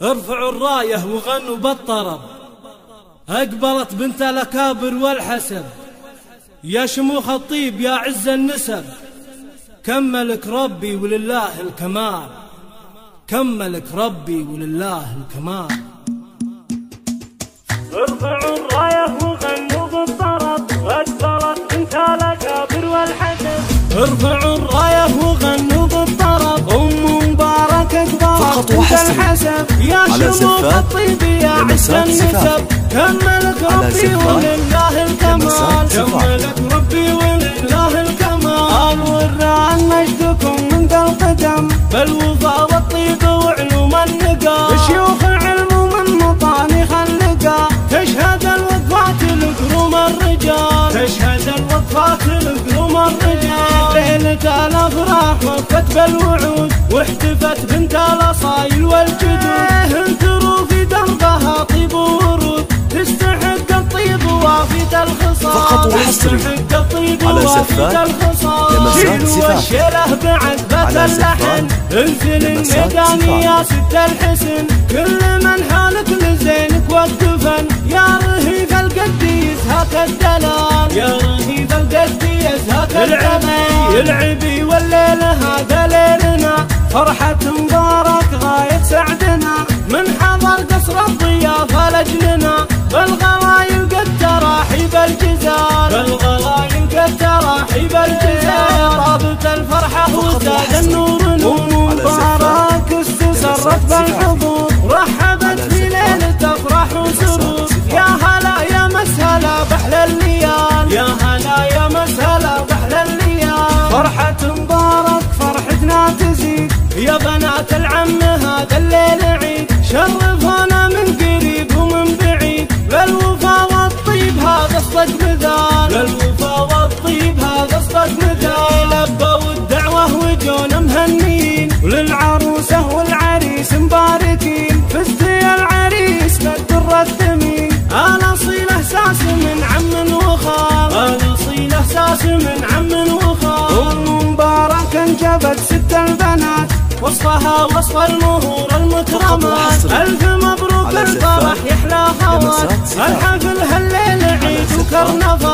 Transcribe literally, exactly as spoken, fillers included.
ارفعوا الراية وغنوا بالطرب، أقبلت بنت الأكابر والحسب، يا شموخ الطيب يا عز النسب، كملك ربي ولله الكمال، كملك ربي ولله الكمال. ارفعوا الراية وغنوا بالطرب، أقبلت بنت الأكابر والحسب، ارفعوا الراية وغنوا بالطرب، أم مبارك أقبلت بنت الحسب، يا شموخ الطيب يا عز النسب، كملك ربي ولله الكمال، كملك ربي ولله الكمال. ورا مجدكم من ذا القدم، بالوفا والطيب وعلوم النقا، شيوخ علم ومن مطانخ اللقا، تشهد الوقفات لقروم الرجال، تشهد الوقفات لقروم الرجال. ليلة الأفراح وقفت بالوعود، واحتفت بنت الأصايل والجدود، انثروا في دربها طيب ورود، تستحق الطيب وافد الخصال، فقط وحصري على زفات شيلوا والشيله بعد بات اللحن، انزل الميدان يا ست الحسن، كل من حالك لزينك والدفن، يا رهيب القديس هاك الدلال، يا رهيب القديس هاك الدلال. العبي والليل هذا ليلنا، فرحة مبارك غاية سعدنا، من حضر قصر الضيافة لجلنا، بالغلايل قد تراحيب الجزال، بالغلايل قد تراحيب الجزال. رابط الفرحة وزاد النور نور، مبارك استسرت بالحضور، رحبت في ليلة افراح وسرور، يا هلا يا مسهلا بحل الليال، يا هلا يا مسهلا بحل الليال. فرحة مبارك فرحتنا تزيد، يا بنات العم هذا الليل عيد، شرفونا من قريب ومن بعيد، للوفا والطيب هذا اصدق مثال، للوفا والطيب هذا اصدق مثال. لبوا الدعوة وجونا مهنيين، وللعروسة والعريس مباركين، فزت يا العريس للدر الثمين، انا صيل احساس من عم وخال، انا صيل احساس من عم وخال. ام مبارك انجبت ست البنات، وصفها وصف المهور المكرمات، ألف مبروك الفرح يحلى خوات، الحفل هالليل عيد وكرنفال.